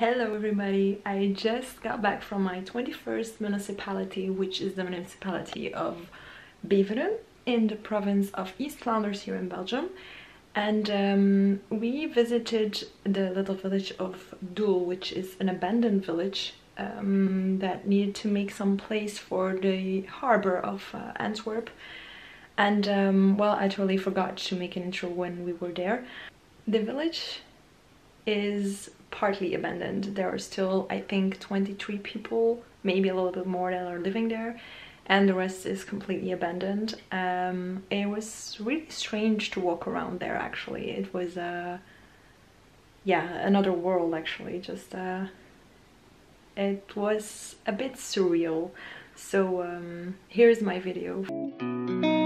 Hello everybody, I just got back from my 21st municipality, which is the municipality of Beveren in the province of East Flanders here in Belgium. And we visited the little village of Doel, which is an abandoned village that needed to make some place for the harbor of Antwerp. And well, I totally forgot to make an intro when we were there. The village is partly abandoned. There are still, I think, 23 people, maybe a little bit more, that are living there, and the rest is completely abandoned. It was really strange to walk around there, actually. It was yeah, another world, actually. Just it was a bit surreal. So here's my video.